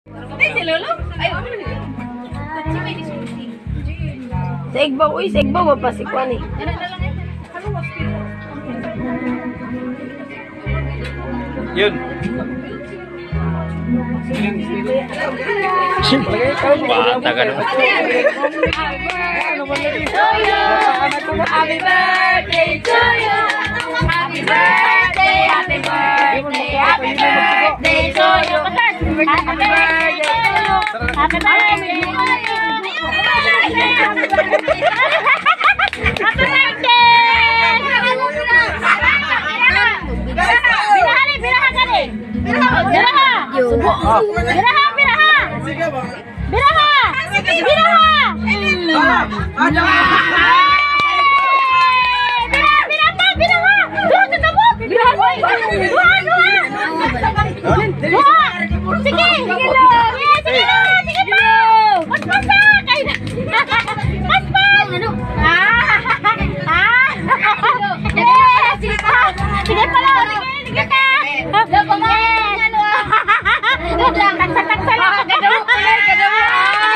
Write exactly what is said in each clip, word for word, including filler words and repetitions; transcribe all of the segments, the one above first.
Ay, si Lolo? Ay, ano na yun? Kutsi may disulti. Sa igbaw, uy, sa igbaw, mapasikwan eh. Yan na lang eh. Ano was pero? Yun. Bata ka naman. Happy birthday to you. Happy birthday, happy birthday, happy birthday to you. Happy birthday to you. Happy birthday. Happy birthday. Happy birthday. Biraha ni, biraha ka ni. Biraha. Biraha, biraha. Biraha. Biraha. Sige! Sige lo! Sige lo! Sige po! Paspasak! Ay! Paspas! Ano? Ah! Ah! Sige pa! Sige pa lo! Sige! Sige ka! Lo pa mo! Taksa-taksa lo! Gagawin ko lang! Gagawin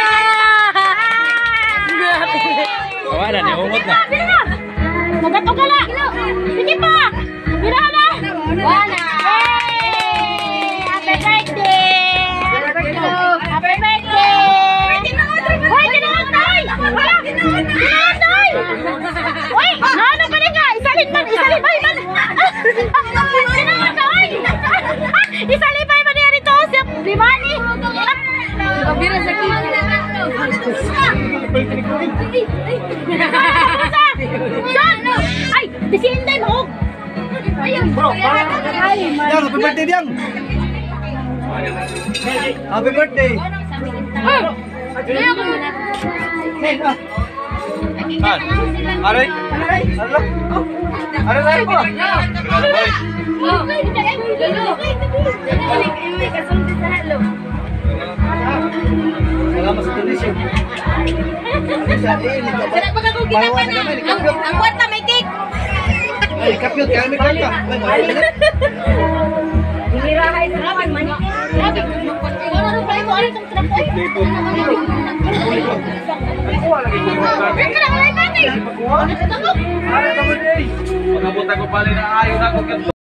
ko! Wala na, umot na. Magato ka lang! Sige pa! Birahan na! Wala! Happy birthday! Happy birthday! Hoy, kinangantay! Wala! Kinangantay! Hoy, ano pa rin nga? Isalin man! Isalin ba? Kinangantay! Isalin ba ba niya rito? Si Manny! Pabira sa kino! Ay! Disinday mo! Ayun! Bro! Yang, happy birthday Yang. Happy birthday. Aray. Aray tayo po. Salamat sa donation. Sarap pag ako ginawa na. Ang kwarta may cake. Ay, kapyot, kaya may kanta. Hihira kayo sa kapag manik. Grabe. Ano pa ito? Ano itong trap? Ay! Ay, ka na, wala natin! Ano ito? Pagkabutan ko pala na ayaw na ako.